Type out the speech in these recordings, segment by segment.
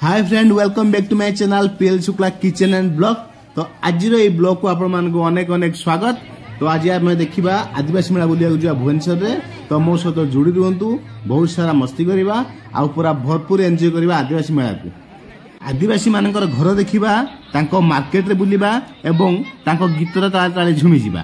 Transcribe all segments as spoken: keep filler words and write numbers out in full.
Hi friend, welcome back to my channel PL Shukla kitchen and blog. तो आज blog को आपण मान को अनेक अनेक स्वागत। तो आज आम देखा आदिवासी मेला बुलिया जा भुवनेश्वर रे। तो मो सहित जोड़ी रुहतु, बहुत सारा मस्ती करवा आ पूरा भरपूर एंजॉय करवा आदिवासी मेला को। आदिवासी मानकर घर देखा, तांको मार्केट रे बुलिबा एवं तांको गीतर ताल ताले झुमी जिबा।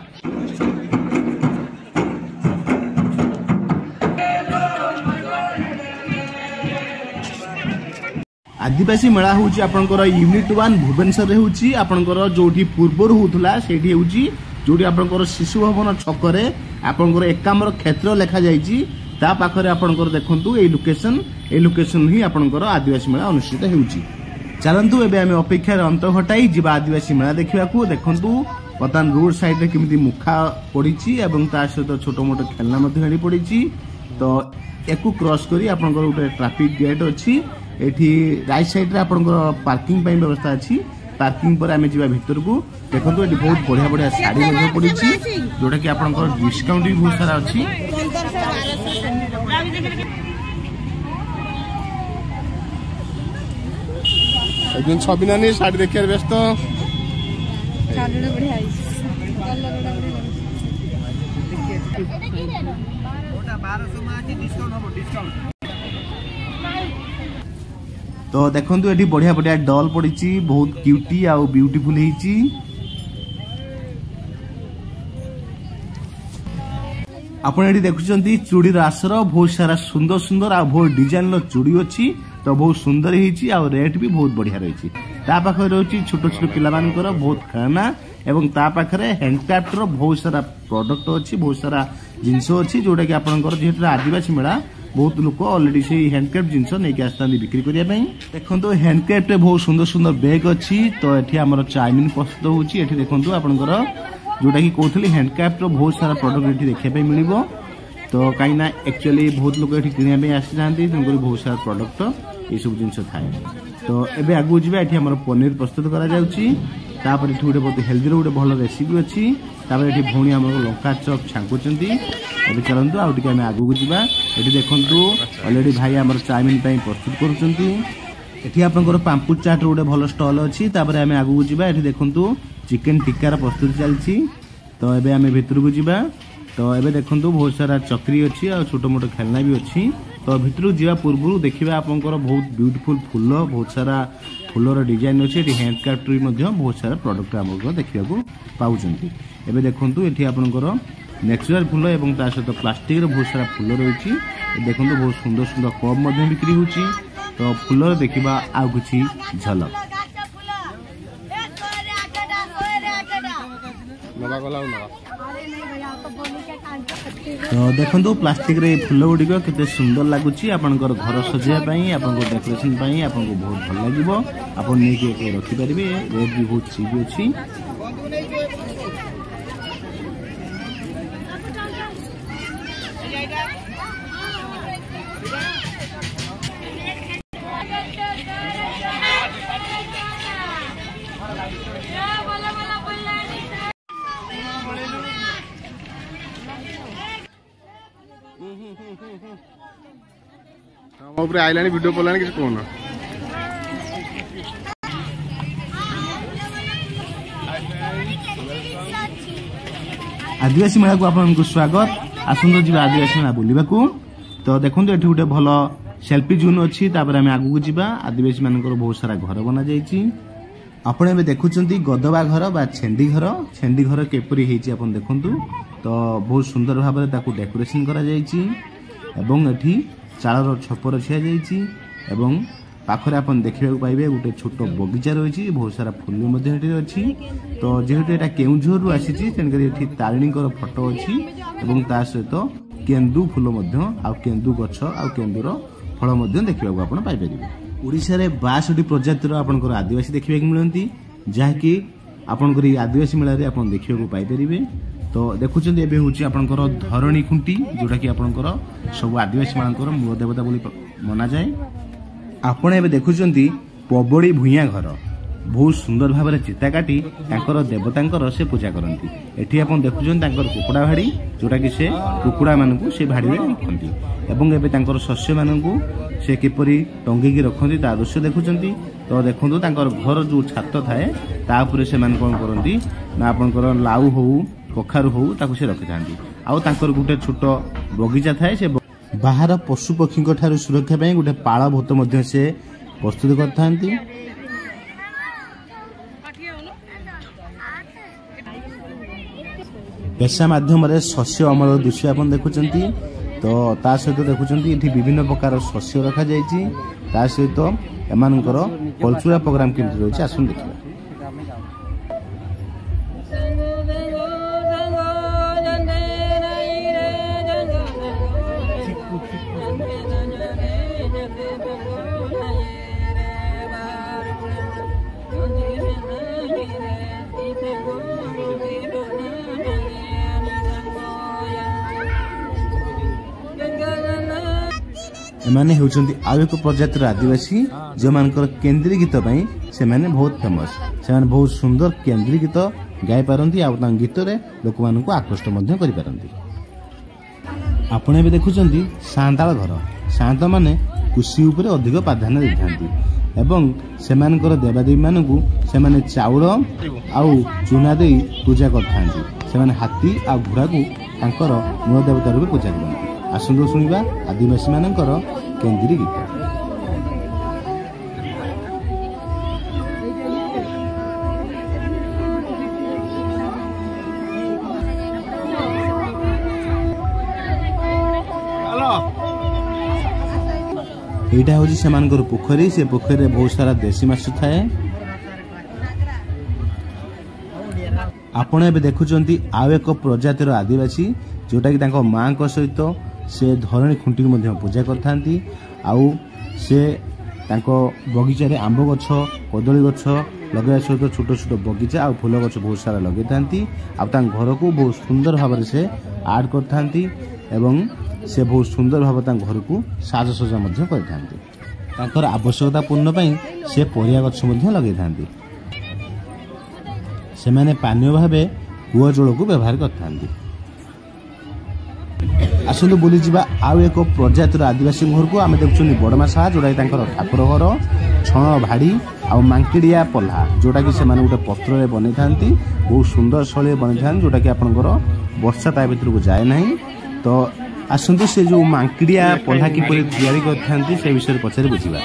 आदिवासी मेला हूँ आपंकर यूनिट वन भुवनेश्वर हूँ आपंकर जो पूर्वर होता से जो आपंकर शिशु भवन छकरे आपंकर एकाम्र क्षेत्र लिखा जा पाखरे आपंकर देखु ये लोकेशन ये लोकेशन ही आपंकर आदिवासी मेला अनुष्ठित होउची। चलतु एबे आमे अपेक्षार अंत घटाई जीवा आदिवासी मेला देखा। देखु बर्तमान रोड साइड रे केमिति मुखा पड़ी सहित छोट मोट खेलना गाड़ी पड़ी। तो एक क्रॉस करी आपंकर गोटे ट्रैफिक गेट अच्छी एठी राइट साइड रे आपनकर पार्किंग पई व्यवस्था अछि। पार्किंग पर आमे जिबा भीतर को देखंतु एठी बहुत बढ़िया बढ़िया साड़ी मध्ये पड़ी छि जोटा कि आपनकर डिस्काउंट भी बहुत सारा अछि। एदिन छबिनानी साड़ी देखिया व्यस्त साड़ी बढ़िया आई ओटा बारह सौ मा डिस्काउंट हो डिस्काउंट। तो देखो ये बढ़िया बढ़िया डॉल पड़ी, बहुत क्यूटी आ ब्यूटीफुल होईची। आपण एठी देखुचंती चूड़ी आसर बहुत सारा सुंदर सुंदर आ बहुत डिजाइन रो चूड़ी अच्छी। तो बहुत सुंदर होईची आ रेट भी बहुत बढ़िया रही। ता पाखरे रहउची छोट छोट पिला मानकर बहुत खाना एवं ता पाखरे हैंडक्राफ्ट रो बहुत सारा प्रोडक्ट अच्छी, बहुत सारा जिंस अच्छी जोटा कि आपनकर जेहेतु आदिवासी मेला बहुत लोक ऑलरेडी से हैंडक्राफ्ट जिनस नहीं आसता बिक्री करने। देखो हैंडक्राफ्ट बहुत सुंदर सुंदर बैग अच्छी। तो ये आम चाउमिन प्रस्तुत होती देखो आपंकर जोटा कि कहते हैंडक्राफ्ट बहुत सारा प्रोडक्ट ये देखा मिल। तो कहीं एक्चुअली बहुत लोग ये किणा आसी था तेणुक बहुत सारा प्रोडक्ट ये सब जिन थाए। तो एबे आगू जावा ये आम पनीर प्रस्तुत करा तापर ये गोटे बहुत हेल्दी गोटे भल रेसिपी अच्छी। ये भौणी आम लंका चप छांकुंट। एबे चलतु आउ टिके आगू जावा। ये देखु ऑलरेडी भाई आम चाउमिन प्रस्तुत कर आपंकर पाम्पुड़ चाट गोटे भल स्टल अच्छी। आम आगू जावा। ये देखु चिकेन टिक्कार प्रस्तुत चलती। तो एबे आम भितर को जावा। तो एबे देखु बहुत सारा चक्री अच्छी और छोट मोट खेलना भी अच्छी। तो भितर जा पूर्व देखा आपंकर बहुत ब्यूटीफुल फूल, बहुत सारा फूलर डिजाइन अच्छी। हैंडक्राफ्ट बहुत सारा प्रोडक्ट आम देखा पाँच। एबे देखु ये आपंकर नेचुरल फूल एवं ता सहित प्लास्टिक बहुत सारा फूल रही। देखो बहुत सुंदर सुंदर कप बिक्री होची। तो फूल देखा आउ किछि झलक। तो देखो प्लास्टिक रे फूल गुड़िक केते सुंदर लगुच। आपनकर घर सजाई आपन डेकोरेशन आपको बहुत भल लगे। आप नहीं रखिपारे। रेट भी बहुत चीप अच्छी। ऊपर आइलानी वीडियो पलानी किसी कोना आदिवासी मेला को आपको स्वागत। आसंत जी आदिवासी मेला बुलवा को। तो देखो ये गोटे भल सेल्फी जोन अच्छी। आम आगू जावा। आदिवासी मान बहुत सारा घर बना जाइए। आपण एबे देखुचंती गदबा घर बा छेंडी घर। छेंडी घर केपरी हेची आपण देखंतु। तो बहुत सुंदर भाव में ताकू डेकोरेशन करा जाइए एवं एठी चालर छपर छिया जाइए एवं पाखरे आपण देखा पाइबे गोटे छोट बगीचा रही। बहुत सारा फूल अच्छी। तो जेहेतु यहाँ केउझर रु आसी तेणुकर तारिणी फोटो अच्छी एवं ता सहित केन्दु फूल आ केन्दु गछ आ केन्दुर फल देखा आप पाइपर। ओडिशा रे बासठी प्रजातिर आपनकर आदिवासी देखा मिलती जहाँकि आपनकर आदिवासी मेला आप देखा पाइपर। तो देखुं एबे हूँ आपनकर धरणी खुंटी जोटा कि आपनकर सब आदिवासी मानकर मूल देवता बोली मना जाए। आपण एबे देखुचंती पबड़ी भुइया घर बहुत सुंदर भाव में चिता काटी देवता से पूजा करती। एठी आपण देखुछन तांकर कुकुड़ा भाड़ी जोटा कि से कुकुड़ा मानकु से भाड़ी में रखती एवं एबे तांकर शस्य मानकु से किपरि टंगेकी रखती ता दृश्य देखुछंती। तो देखंतु तांकर घर जो छात थाए ता ऊपर से मान कोन करंती ना आपनकर लाउ हो कखारु हो ताकु से रखि थांती। आउ तांकर गुटे छोट बगीचा थाए से बाहर पशु पक्षी ठारू सुरक्षा पाई गुटे पाळ भूत मध्य से प्रस्तुत करथांती। पेशा माध्यम शस्य अमल दृश्य आप देखुंत। तो ता सहित देखुंत ये विभिन्न प्रकार शस्य रखा जाइए। ता सहित एमानकर कल्चरल प्रोग्राम केमती रही आसन देखा। एमाने होउछन्ती आउ एक प्रजातिर आदिवासी जो मानकर केंद्रीय गीत पई से माने बहुत फेमस। से माने बहुत सुंदर केंद्रीय गीत गाई पारंती आ तां गीत रे लोक मान को आकृष्ट मध्य करि पारंती। आपण भी देखुछन्ती सांताळ घर। सांत माने कृषि ऊपर अधिक प्राधान्य देथांती एवं से मानकर देवादेवी मान को से माने चाउल आउ चूना दे पूजा करथांती। से माने हाथी आ घोड़ा को तांकर मूल देवता रूपे पूजा करथांती। आसंदो सुनिबा आदिवासी मानकर केंद्रीय गीत। एटा होजी सेमानकर पोखरी। से पोखरी रे बहुत सारा देसी माछ थाए। आपण एबे देखुचंती आउ एक प्रजातिर आदिवासी जोटा कि तांको मां को सहित से धरणी खुंटी मध्य पूजा करथांती। आउ से तांको बगीचा रे आंब गछ कदली गछ लगे सहित छोट छोट बगीचा आ फूल गछ बहुत सारा लगे थांती। आ तां घर को बहुत सुंदर भाव से आर्ट करथांती एवं से बहुत सुंदर भाव तां घर को साजसज्जा मध्य करथांती। तांकर आवश्यकता पूर्ण पई से परिया गछ मध्य लगे थांती। से माने पानीय भावे कूआ जल को व्यवहार करथांती। आसलु बुली जिबा आउ एक प्रजातिर आदिवासी घर को आम देखुं बड़मा साहा जोटा ठाकुर घर छण भाड़ी आउ मांकिड़िया पल्हा जोटा कि सेमाने गोटे पत्र रे बनै थांती। बहुत सुंदर शैली बनै थांती जोटा कि आपनकर वर्षा ता भीतर को जाए नहीं। तो आसंतु से जो मांकिड़िया पल्हा कि परि तैयारी करथांती से विषय पछरे बुझिबा।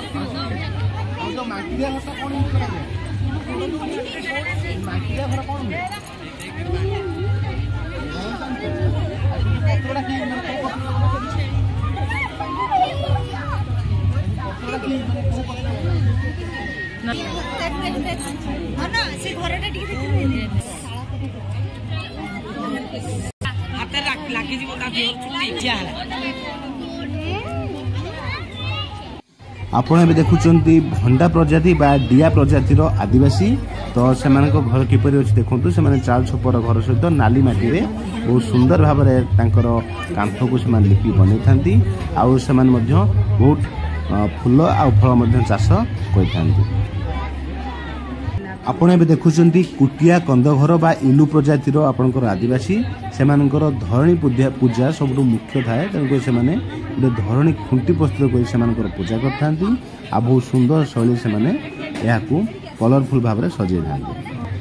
आपण देखुंती भंडा प्रजाति बा डिया प्रजातिर आदिवासी। तो से घर किपरि अछि देखंतु से माने चाल छपर घर सहित नाली माटी रे बहुत सुंदर भाव में तांकर कांथ को से लिपि बनै थांती। आउ से माने मध्य बहुत फूल आ फल मध्य चाष करथांती। आपण एबे देखुचंती कुटिया कंद घर बा इलू प्रजातिर आपनकर आदिवासी से मानकर धरणी पूजा पूजा सब मुख्य थाए। तेणुक से माने गोटे धरणी खुंटी प्रस्तुत कर से मानकर पूजा करथांती। आ बहुत सुंदर शैली से माने याकू कलरफुल भाव में सजे थांती।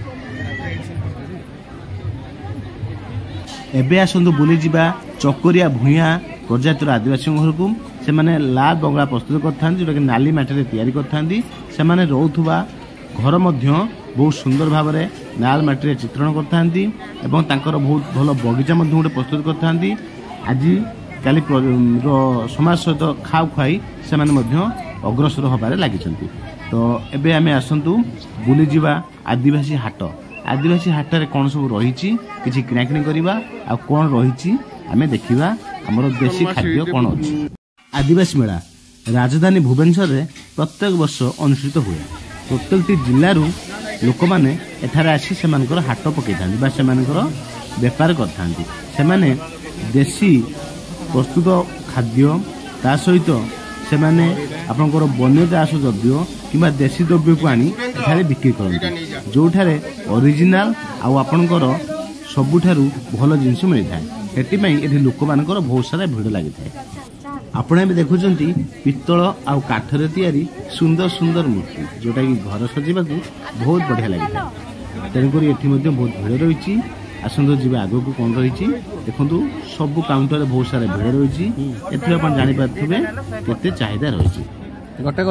एबे आसंतु बुली जिबा चकोरिया भुइया प्रजातिर आदिवासी घर को से माने लाल बंगला प्रस्तुत करथांती जोटा कि नाली माटी रे तैयारी करथांती। से माने रहउथुबा घर मध्य बहुत सुंदर भाव में नाल माटी चित्रण करथांती एवं तांकर बहुत भल बगीचा मध्य गोटे प्रस्तुत करथांती। आज काली समाज सहित खाऊ खाई से माने मध्य अग्रसर हबारे लागिचंती। तो एबे आमे आसंतु बुली जिबा आदिवासी हाट। आदिवासी हाट रे कोन सब रहिछि किछि किणाकिणी करिबा आ कोन रहिछि आमे देखिबा हमर देशी खाद्य कोन अछि। आदिवासी मेला राजधानी भुवनेश्वर रे प्रत्येक वर्ष अनुष्ठित हुए। प्रत्येकटी जिल्लारू लोक माने एठारे आसी सेमानकर हाट पकई थांती बा सेमानकर व्यापार करथांती। सेमाने देशी प्रस्तुत खाद्य ता सहित से माने आपनकर वन्य चाष द्रव्य किंबा देशी द्रव्य को आनी एठारे बिक्री करते जो ओरिजिनाल आउ आपनकर सबुठारु भल जिनस मिलता है एटी लोक मानकर बहुत सारा भिड़ लगी था। आपण भी देखुंट पित्तल आउ काठरे तैयारी सुंदर सुंदर मूर्ति जोटा कि घर सजावा बहुत बढ़िया लगी तेणुक ये बहुत भिड़ रही आसतु जी आग को कौन रही देखो सब काउंटर बहुत सारा भिड़ रही एथि आप जापारे केते चाहिदा रही गोटे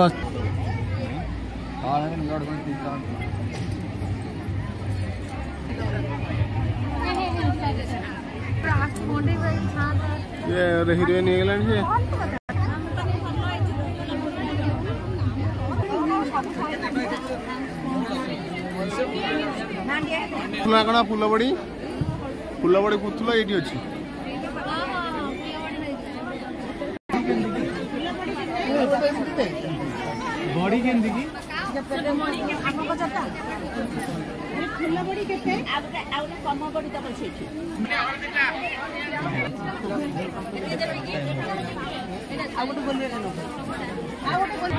हिरोइन कण फुलबड़ी फुलबड़ी कुतुल ये अच्छी बड़ी के फुलबड़ी केते आ कम बड़ी तक सेठी आ गोटे बोल आ गोटे बोल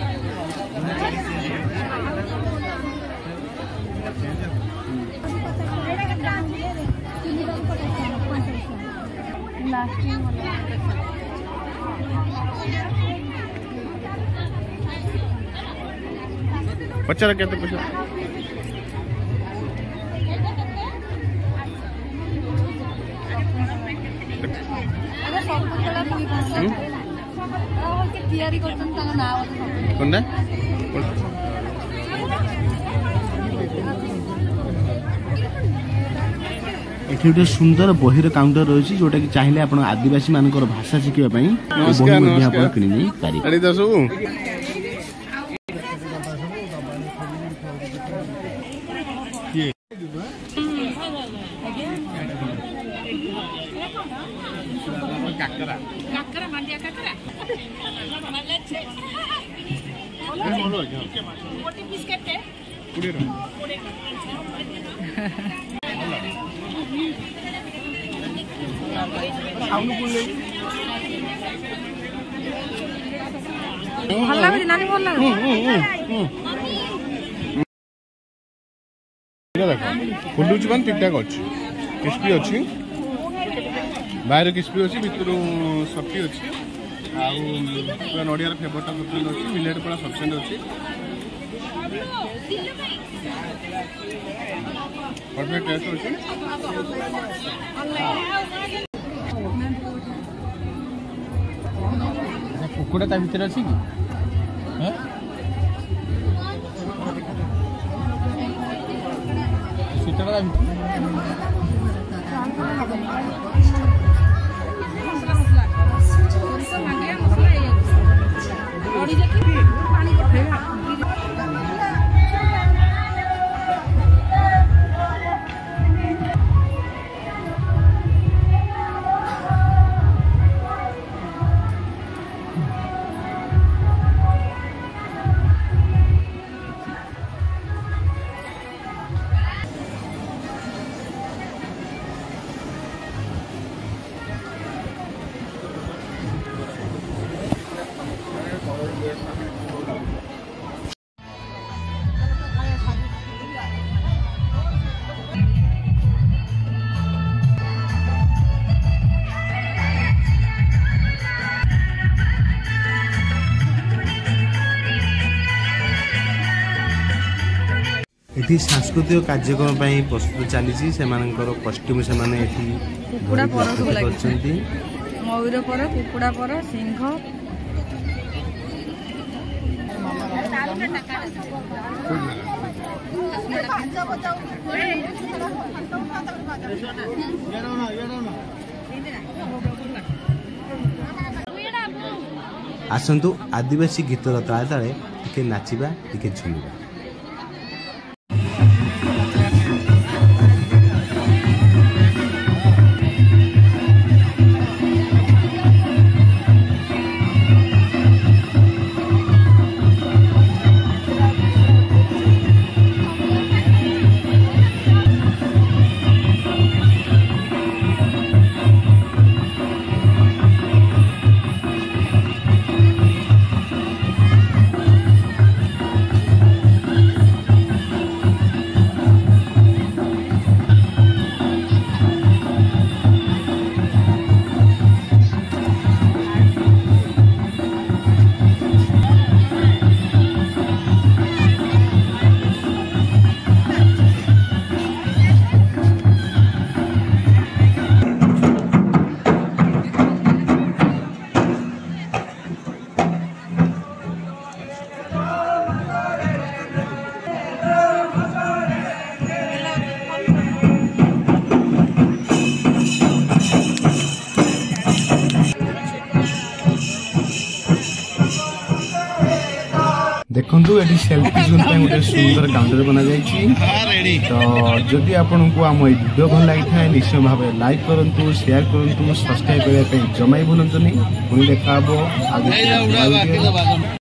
पचार क्या पैसा गोटे सुंदर बहिर काउंटर रही जोटा कि चाहिए आप आदिवासी मान भाषा शिखापी कि फुलुच मान ठीक ठाक अच्छी क्रिस्पी अच्छी बाहर क्रिस्पी अच्छी भितर सफ्टी अच्छी आउ नड़ियार फ्लेवरटा सफिशिएंट अच्छी मिलेट पूरा सफिशिएंट अच्छी परफेक्ट टेस्ट अच्छी कुकुड़ा ता भीतर अच्छी कि सीटा एठी सांस्कृतिक कार्यक्रम पई प्रस्तुत चली से कस्ट्यूम से माने एठी कुकुड़ा पर करछंती मयूर पर कुकुड़ा पर सिंह आसंतु आदिवासी गीतर ताले ताले टिके नाचिबा टिके झुमिबा। देखंतु एटी सेल्फी जोन पे गोटे सुंदर काउंटर बना जाइछि। तो जदि आपनको आम ई वीडियो भल लागि थाए निश्चय भाबे लाइक करंतु, शेयर करंतु, सब्सक्राइब करबा पे जमाई भूलंतुनी। पुणी देखा हबो आगे।